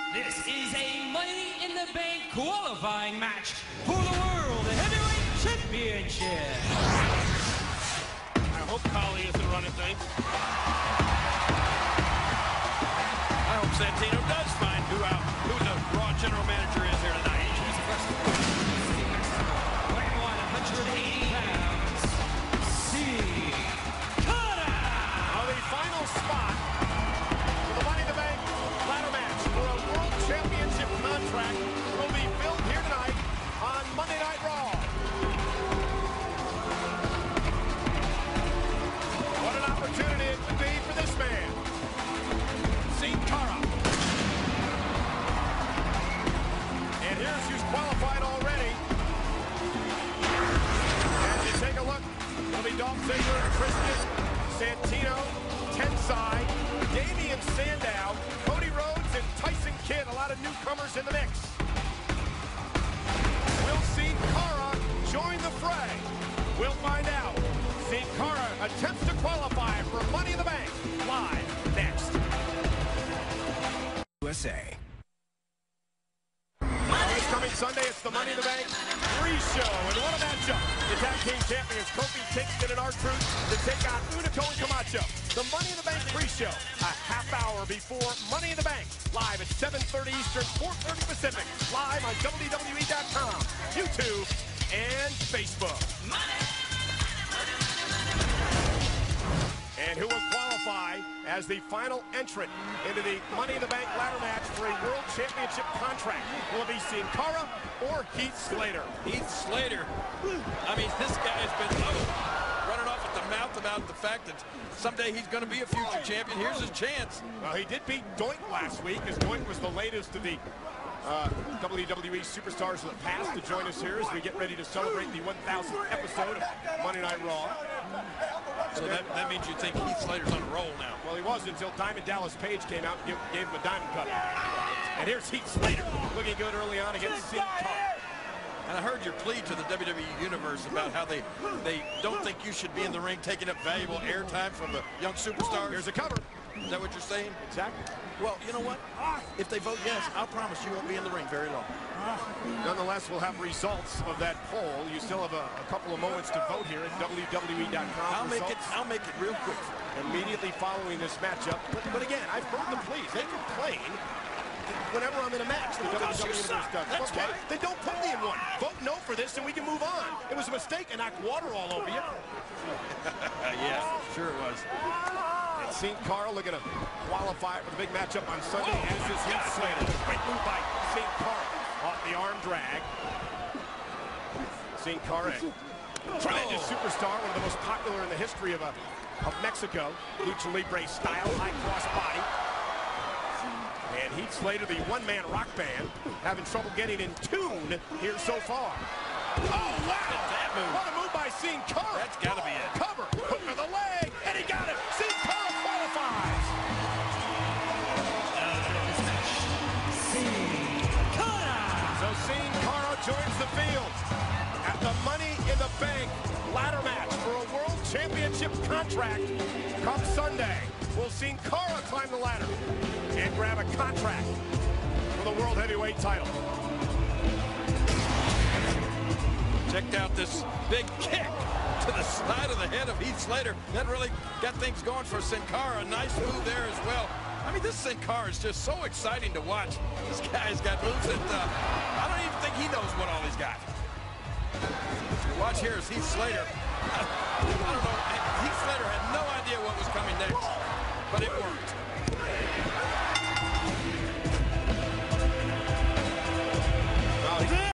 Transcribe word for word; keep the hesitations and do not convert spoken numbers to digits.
This is a Money in the Bank qualifying match for the World Heavyweight Championship. I hope Kali isn't running things. I hope Santino does find who out who the Raw general manager is here tonight. Weighing one hundred eighty pounds, Cara. On the final spot for the Money in the Bank ladder match for a World Championship contract will be filled here tonight on Monday Night Raw. What an opportunity it would be for this man. See Cara. And here's who's qualified already. As you take a look, it'll be Dolph Ziggler, Christian, Santino, Tensai, Damian Sandow, Cody Rhodes, and Tyson Kidd. A lot of newcomers in the mix. We'll see Cara join the fray. We'll find out. See Cara attempts to qualify for Money in the Bank. Live next. U S A. This coming Sunday, it's the Money in the Bank pre-show. And what a matchup. The tag team champions, Kofi Kingston and R-Truth, to take on Unico and Camacho. The Money in the Bank pre-show, a half hour before Money in the Bank. Live at seven thirty Eastern, four thirty Pacific. Live on W W E dot com, YouTube, and Facebook. And who will qualify as the final entrant into the Money in the Bank ladder match for a World Championship contract? Will it be Sin Cara or Heath Slater? Heath Slater. I mean, this guy has been oh, running off at the mouth about the fact that someday he's going to be a future champion. Here's his chance. Well, he did beat Doink last week, as Doink was the latest of the uh, W W E superstars of the past to join us here as we get ready to celebrate the one thousandth episode of Monday Night Raw. So that, that means you think Heath Slater's on a roll now. Well, he was until Diamond Dallas Page came out and gave, gave him a diamond cut. And here's Heath Slater, looking good early on against Sin Cara. And I heard your plea to the W W E Universe about how they, they don't think you should be in the ring taking up valuable airtime from the young superstars. Here's a cover. Is that what you're saying? Exactly. Well, you know what? If they vote yes, I'll promise you won't be in the ring very long. Nonetheless, we'll have results of that poll. You still have a, a couple of moments to vote here at W W E dot com. I'll make it. I'll make it real quick. Immediately following this matchup. But, but again, I've heard the pleas. They complain whenever I'm in a match. The W W E Universe does. That's okay. right. Then don't put me in one. Vote no for this, and we can move on. It was a mistake. I knocked water all over you. Yeah, sure it was. And Sin Cara looking to qualify for the big matchup on Sunday, oh, as is Heath Slater. Great move by Sin Cara. Off the arm drag. Sin Cara, tremendous oh. superstar, one of the most popular in the history of, a, of Mexico. Lucha Libre style, high cross body. And Heath Slater, the one-man rock band, having trouble getting in tune here so far. Oh, wow! That move. What a move by Sin Cara. That's got to be it. Cover, hook to the leg, and he got it. Sin Cara qualifies. So Sin Cara joins the field at the Money in the Bank ladder match for a World Championship contract come Sunday. Will Sin Cara climb the ladder and grab a contract for the World Heavyweight title? Check out this big kick to the side of the head of Heath Slater. That really got things going for Sin Cara. A nice move there as well. I mean, this Sin Cara is just so exciting to watch. This guy's got moves that uh, I don't even think he knows what all he's got. Watch here is Heath Slater. I, I don't know. Heath Slater had no idea what was coming next, but it worked.